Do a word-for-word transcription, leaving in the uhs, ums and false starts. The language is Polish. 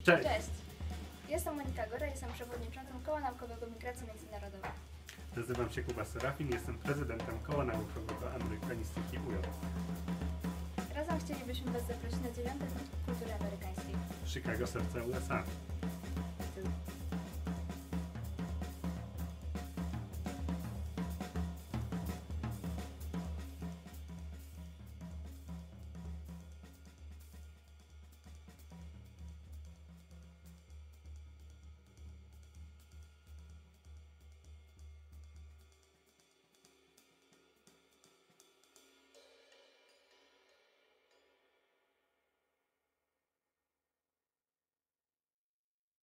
Cześć! Cześć! Jestem Monika Góra, jestem przewodniczącą Koła Naukowego Migracji Międzynarodowej. Nazywam się Kuba Serafin, jestem prezydentem Koła Naukowego Amerykanistyki U J. Razem chcielibyśmy Was zaprosić na dziewiąty Dzień Kultury Amerykańskiej. Chicago, serce U S A.